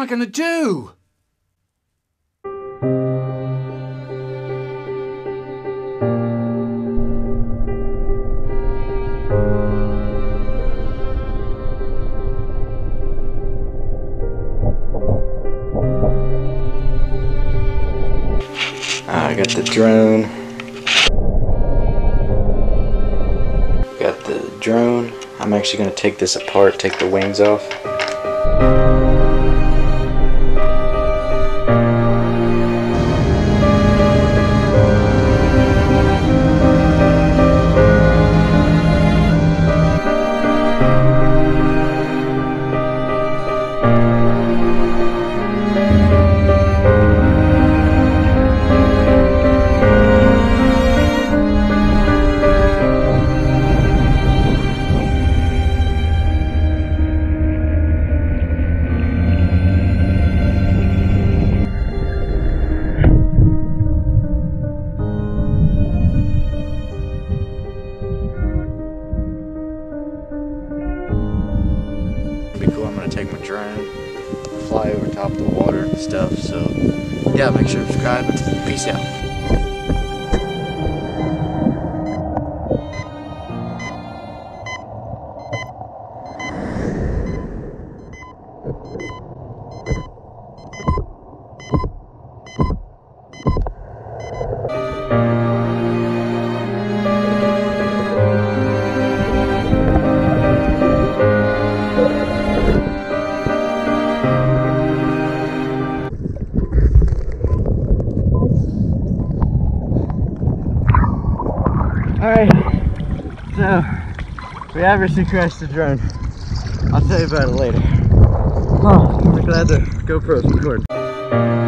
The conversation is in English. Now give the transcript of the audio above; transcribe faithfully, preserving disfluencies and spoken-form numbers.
gonna do? I got the drone. Got the drone. I'm actually going to take this apart, take the wings off. Be cool. I'm gonna take my drone, fly over top of the water and stuff. So yeah, make sure to subscribe and peace out. Alright, so we obviously crashed the drone. I'll tell you about it later. Oh, I'm glad the GoPro's recording.